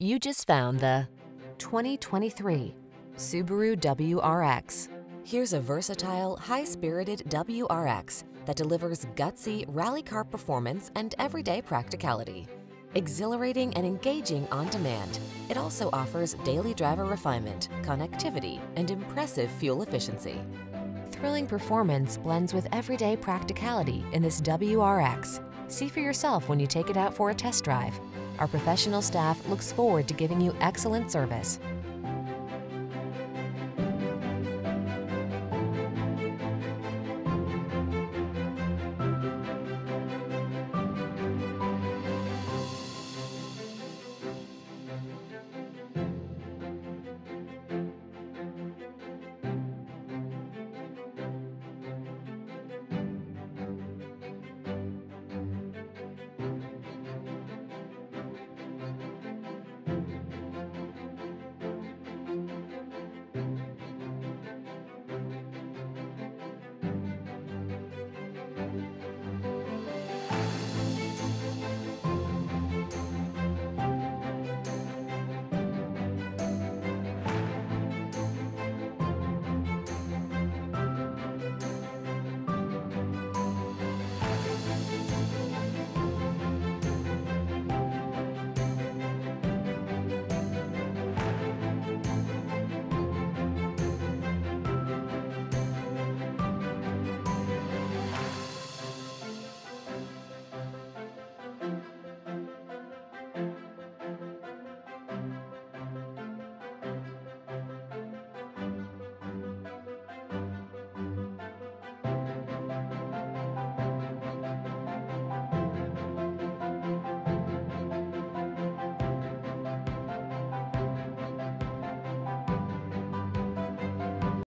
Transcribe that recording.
You just found the 2023 Subaru WRX. Here's a versatile, high-spirited WRX that delivers gutsy rally car performance and everyday practicality. Exhilarating and engaging on demand, it also offers daily driver refinement, connectivity, and impressive fuel efficiency. Thrilling performance blends with everyday practicality in this WRX. See for yourself when you take it out for a test drive. Our professional staff looks forward to giving you excellent service.